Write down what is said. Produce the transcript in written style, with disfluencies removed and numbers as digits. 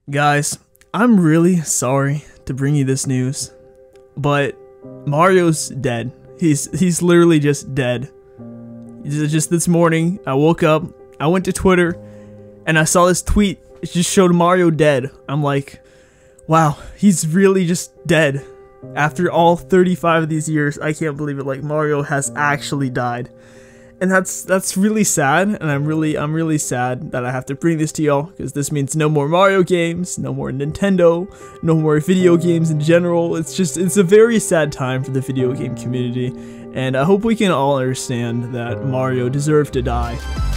Guys, I'm really sorry to bring you this news, but Mario's dead. He's literally just dead. Just this morning, I woke up, I went to Twitter, and I saw this tweet. It just showed Mario dead. I'm like, wow, he's really just dead. After all 35 of these years, I can't believe it. Like, Mario has actually died. And that's really sad, and I'm really sad that I have to bring this to y'all, because this means no more Mario games, no more Nintendo, no more video games in general. It's a very sad time for the video game community, and I hope we can all understand that Mario deserved to die.